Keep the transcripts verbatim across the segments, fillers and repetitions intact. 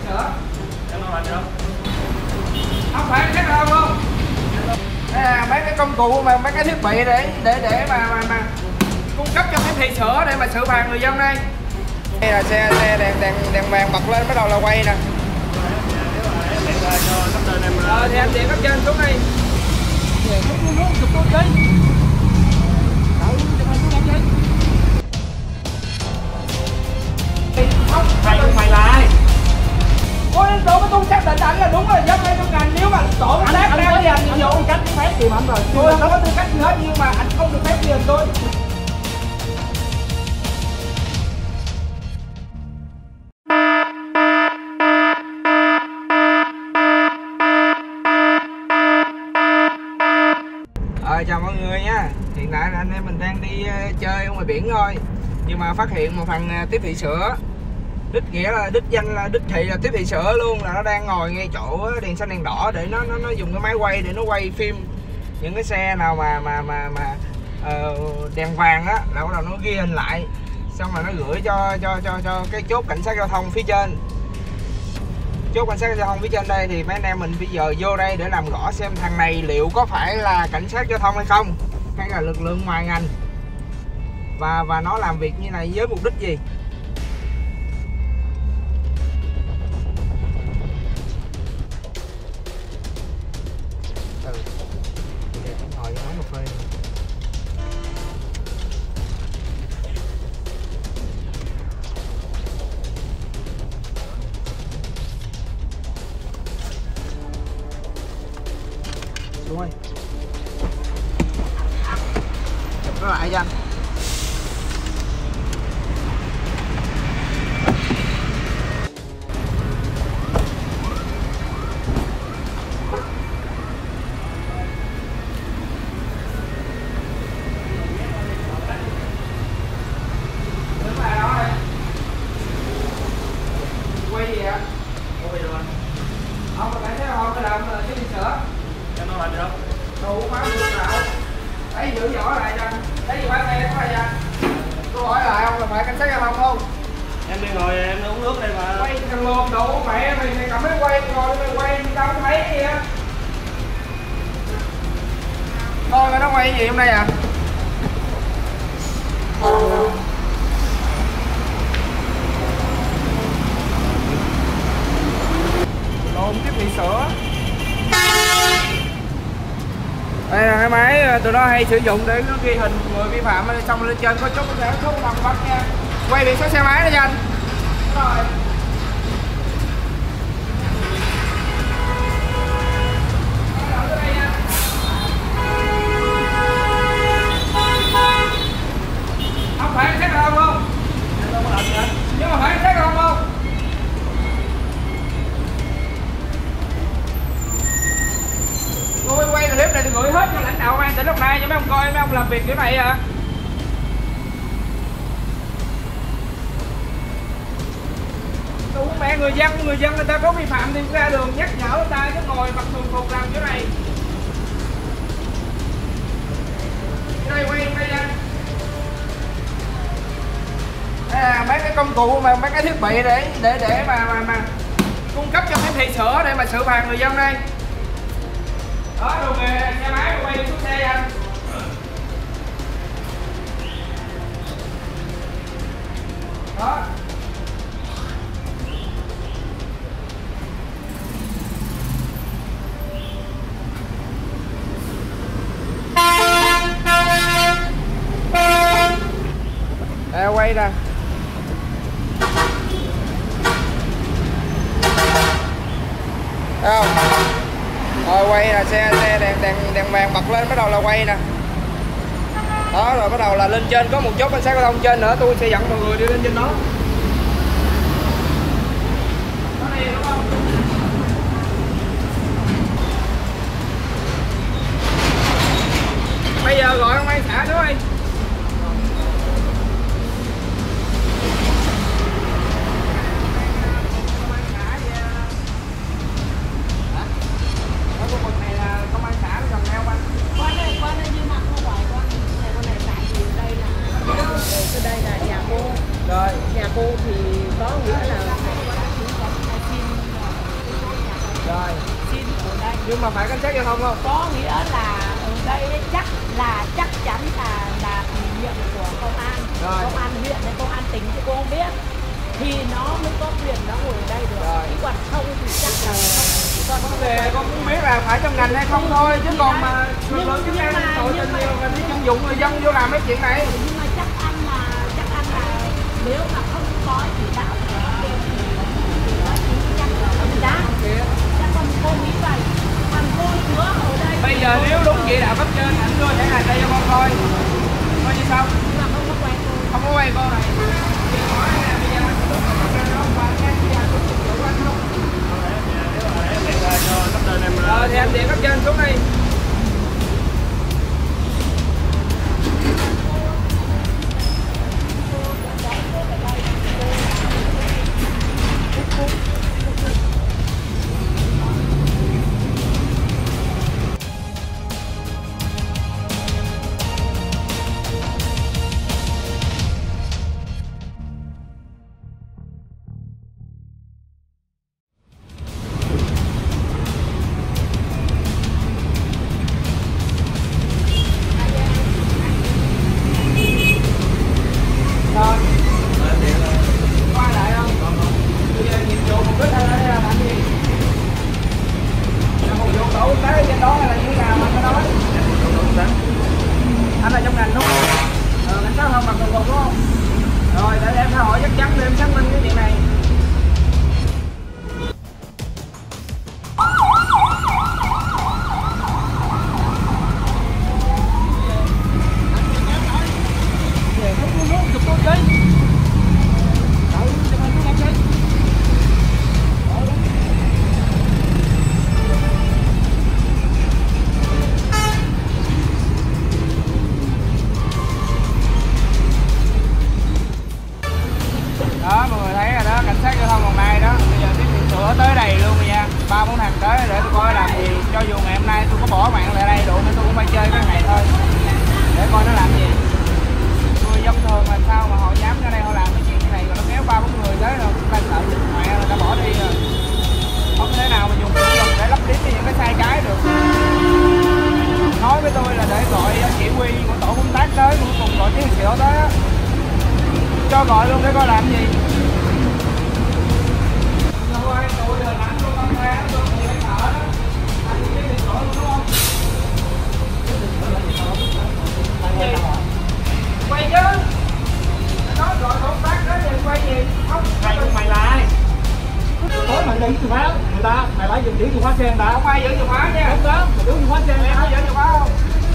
sửa. Em nói được không? Không phải cái đâu không? Đây là mấy cái công cụ mà mấy cái thiết bị để để để mà mà, mà cung cấp cho cái thị sửa để mà xử phạt người dân đây. Đây là xe xe đèn đèn đèn vàng bật lên bắt đầu là quay nè. Ờ thì anh điện cấp trên xuống đi. Không, mày mày là ai? Ôi, tổ tôi xác định ảnh là đúng rồi, dân đây trong ngành nếu mà tổ tác đang đi hành nhiệm vụ cách phép tìm ảnh rồi. tôi không có tư cách gì hết nhưng mà anh không được phép đi hành tôi. Ờ, chào mọi người nha. Hiện tại là anh em mình đang đi uh, chơi ở ngoài biển thôi, nhưng mà phát hiện một thằng uh, tiếp thị sửa, đích nghĩa là đích danh là đích thị là tiếp thị sửa luôn, là nó đang ngồi ngay chỗ đèn xanh đèn đỏ để nó nó, nó dùng cái máy quay để nó quay phim những cái xe nào mà mà mà mà uh, đèn vàng á, là bắt đầu nó ghi hình lại, xong rồi nó gửi cho cho cho cho cái chốt cảnh sát giao thông phía trên. Chốt cảnh sát giao thông phía trên đây thì mấy anh em mình bây giờ vô đây để làm rõ xem thằng này liệu có phải là cảnh sát giao thông hay không, hay là lực lượng ngoài ngành, và và nó làm việc như này với mục đích gì. Ừ. Để ngồi uống cà phê. Đúng rồi. Chụp nó lại cho anh. Đứng lại đó đi. Quay gì vậy? Quay được anh. Không, mà cảnh sát không phải làm cái đi sửa. Em nói được không? Đủ má được nào. Đấy, giữ nhỏ lại cho anh. Đấy, gì bán xe có lại cho anh. Tôi hỏi lại không là phải cảnh sát giao thông không? Em đi ngồi em uống nước đây mà. Quay thằng luôn đủ mẹ mày mày cầm máy quay ngồi mày quay đâu có thấy gì á. Thôi mày nó quay gì hôm nay à? Lộn tiếp thị sửa. Đây là cái máy tụi nó hay sử dụng để nó ghi hình người vi phạm, xong lên trên có chốt cái số nằm bắt nha. Quay biển số xe máy đó cho anh. Rồi. Không phải xét không không? Nhưng mà phải xét không không? Tôi quay clip này tôi gửi hết cho lãnh đạo công an tỉnh Đồng Nai cho mấy ông coi, mấy ông làm việc kiểu này à. Đủ mẹ người dân, người dân người ta có vi phạm thì ra đường nhắc nhở người ta chứ ngồi mặc thường phục làm kiểu này. Cái này quay quay ra. Đây là mấy cái công cụ mà mấy cái thiết bị để để để mà mà mà cung cấp cho cái thị sửa để mà xử phạt người dân đây. Đó, đồ nghề xe máy quay đi xuống xe anh. Đó. Đây quay nè. Thấy không? Rồi quay là xe xe đèn đèn đèn vàng bật lên bắt đầu là quay nè. Đó, rồi bắt đầu là lên trên có một chốt cảnh sát giao thông trên nữa, tôi sẽ dẫn mọi người đi lên trên đó. Đó này đúng không? Bây giờ gọi công an xã xuống đi. Rồi, nhà cô thì có nghĩa là Rồi. Xin ở đây. Nhưng mà phải cảnh sát giao thông không? Có nghĩa là ở đây chắc là chắc chắn là là ủy nhiệm của công an, Rồi. công an huyện hay công an tỉnh thì cô không biết, thì nó mới có quyền nó ngồi ở đây được. Rồi. Chứ còn không thì chắc là không. Còn Vấn đề con cũng biết là phải trong ngành hay không thôi, chứ còn mà lực lượng chức năng mà- tội nhưng tình mà- nhiều mình đi chân dụng người dân vô làm mấy chuyện này. Nhưng mà chắc ăn là chắc ăn là nếu mà không có chỉ đạo của bên thì thì nó chỉ chắc là không giá. Chắc con cô nghĩ vậy. Thằng cô chúa ở đây. Bây giờ nếu đúng chỉ đạo cấp trên ảnh đưa thẻ này tay cho con coi, coi như sao? Nhưng mà không có quen cô. Không có quay con này. Thì hỏi là bây giờ đúng là cấp trên nó không phải cái gì anh cũng chịu chủ anh không? Ờ thì anh điện cấp trên xuống đi. Rồi. Qua lại không? Bây giờ nhiệm vụ mục đích anh ở đây là làm gì? Là phục vụ tổ quốc tế trên đó hay là như thế nào mà anh nói? Anh là trong ngành đúng không? Ờ, cảnh sát không mặc đồng phục đúng không? Rồi, để em hỏi chắc chắn để em xác minh cái chuyện này. Đó mọi người thấy rồi đó, cảnh sát giao thông Đồng Nai đó, bây giờ tiếp tục sửa tới đầy luôn rồi nha, ba bốn thằng tới để tôi coi làm gì. Cho dù ngày hôm nay tôi có bỏ mạng lại đây đủ nên tôi cũng phải chơi cái ngày thôi để coi nó làm gì. Người dân thường làm sao mà họ dám ra đây họ làm cái chuyện này, rồi nó kéo ba bốn người tới rồi ta sợ mẹ rồi ta bỏ đi rồi, không thể nào mà dùng vũ lực để lấp liếm những cái sai trái được. Nói với tôi là để gọi chỉ huy của tổ công tác tới, của cùng gọi chiến sĩ đó tới á, cho gọi luôn để coi làm gì. Thôi, tôi giờ làm luôn con ra, tôi không phải sợ đó. Anh biết điện thoại luôn đúng không? Quay chứ. Nó gọi công tác đó thì quay gì? Không, Mày mày là ai? Tối mày lấy chìa khóa người ta, mày lấy giữ chìa khóa xe người ta. không ai giữ chìa khóa nha. Đúng đó, mày giữ chìa khóa xe Em người có ta. giữ chìa khóa không?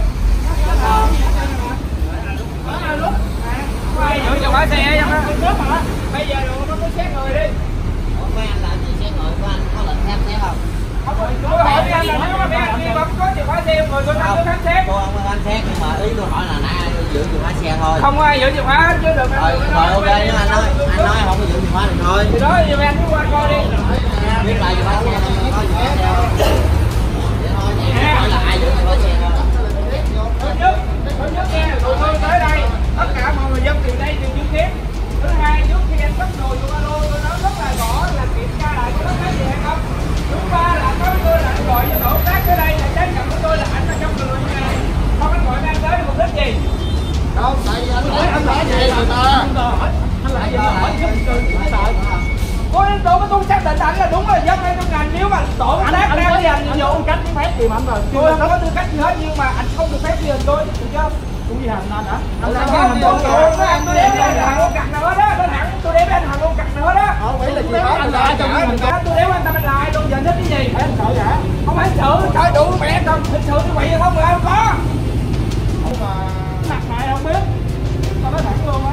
Không ai giữ chìa khóa xe em á. Bây giờ nó có xét người đi. Mấy anh làm gì xe ngồi của anh có lệnh khám xét không? Không, tôi hỏi với anh là nếu mà mấy anh nghi vấn có chìa khóa xe người tôi không khám xét. Cô không có khám xét nhưng mà ý tôi hỏi là nãy ai giữ chìa khóa xe thôi. Không có ai giữ chìa khóa hết chứ được. Rồi, rồi ok nếu anh nói, anh nói không có giữ chìa khóa thì thôi. Thì đó thì mấy anh cứ qua coi đi. Biết lại chìa khóa xe không có chìa khóa xe không? Vậy thôi, vậy hỏi là ai giữ chìa khóa xe thôi. Thứ nhất, thứ nhất nha, tụi tôi tới đây, tất cả mọi người dân từ đây đều chứng kiến. Thứ hai, trước khi anh cất đồ vô ba lô, tôi nói rất là rõ là kiểm tra lại có đất gì hay không. Thứ ba là có tôi là anh gọi cho tổ công tác tới đây là xác nhận của tôi là anh là trong người như này. Không anh gọi anh tới mục đích gì? Đâu, tại vì anh hỏi anh nói gì người ta? Anh lại gì mà hỏi giúp từ cái đời. Tôi tôi tôi xác định anh là đúng là dân hay trong ngành, nếu mà tổ công tác Anh đang có đi hành anh nhiệm có vụ. cách phép gì mà anh rồi. Tôi không có tư cách gì hết nhưng mà anh không được phép đi hành tôi, được chưa? Cũng gì hành anh hả? Anh Anh làm không cái được, hành tôi động anh tôi đếm anh thằng con cặc nữa đó, tôi thẳng tôi đếm anh thằng con cặc nữa đó. Không phải là chìa khóa anh lại trong cái hành động. Tôi đếm anh tâm anh lại, tôi giờ thích cái gì? Anh sợ vậy? Không phải sự, trời đủ mẹ còn thực sự như vậy không rồi không có. Không mà mặt mày không biết. Tao nói thẳng luôn á.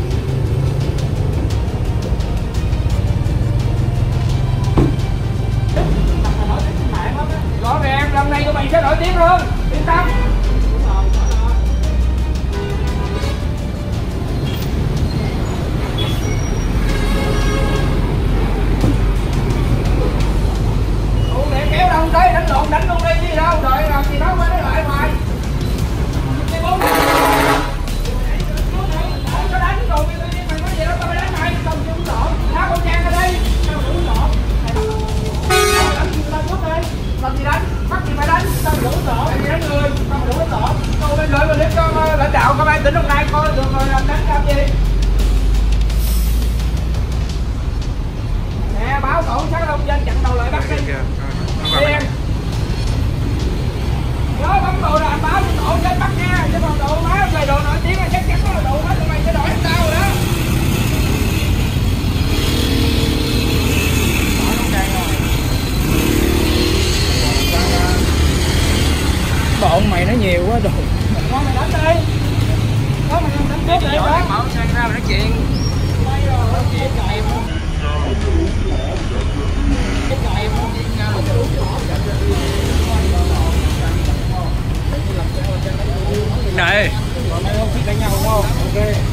Rõ ràng lần này tụi mày sẽ nổi tiếng hơn, yên tâm. Ủa để kéo đâu tới đánh lộn đánh luôn đi chứ đâu rồi làm gì đó qua đấy lại hoài. Cái bốn đường rồi làm đánh làm gì? Nè báo tổ sát giao thông dân chặn đầu lại bắt đi. Điền. Nhớ bấm đồ là báo cho tổ chết bắt nha, chứ còn đồ má về đồ nổi tiếng là chắc chắn là đồ hết tụi mày sẽ đổi tao rồi đó. Bọn mày nó nhiều quá rồi. Thôi mày đánh đi. Thôi mày đánh trước đi đó. Mở sang ra mà nói chuyện. Đây rồi, nói chuyện cho em. Này. Đánh nhau đúng không? Ok.